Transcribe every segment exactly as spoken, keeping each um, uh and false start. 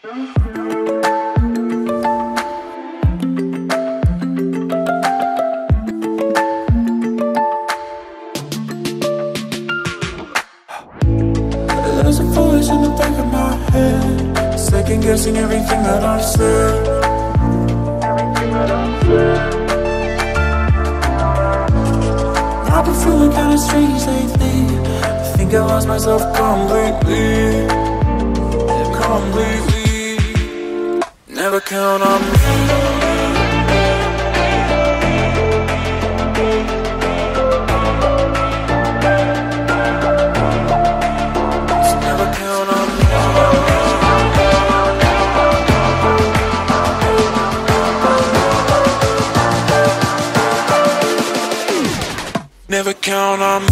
There's a voice in the back of my head, second guessing everything that I've said. Everything that I've said. I've been feeling kinda strange lately. I think I lost myself completely. Completely. Never count on me. Never count on me.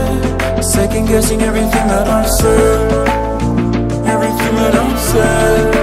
Second guessing everything that I said, everything that I said.